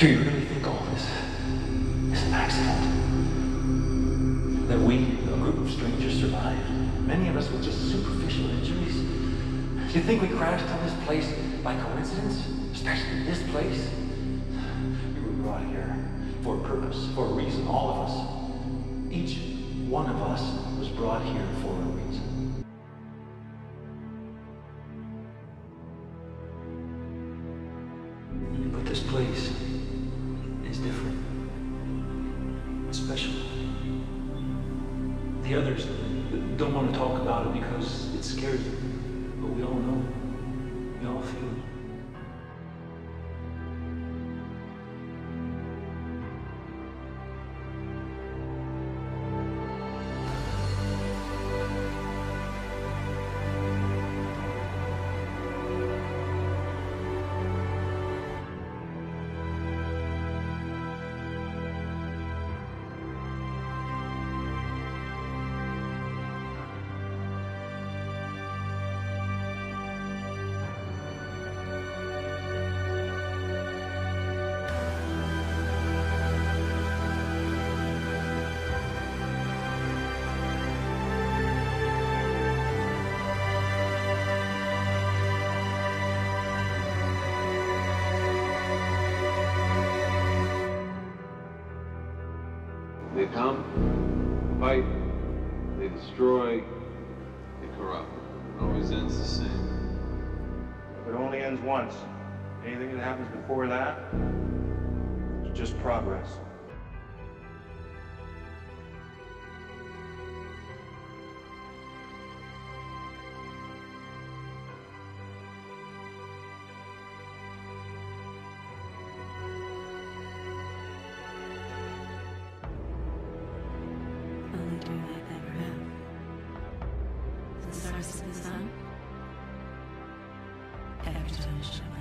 Do you really think all this is an accident? That we, a group of strangers, survived? Many of us with just superficial injuries? Do you think we crashed on this place by coincidence? Especially this place? We were brought here for a purpose, for a reason, all of us. Each one of us was brought here for a reason. But this place is different. It's special. The others don't want to talk about it because it scares them. But we all know. We all feel it. They come, fight, they destroy, they corrupt. It always ends the same. It only ends once. Anything that happens before that is just progress. Only dream I've ever had. The stars of the sun. Every time I shine.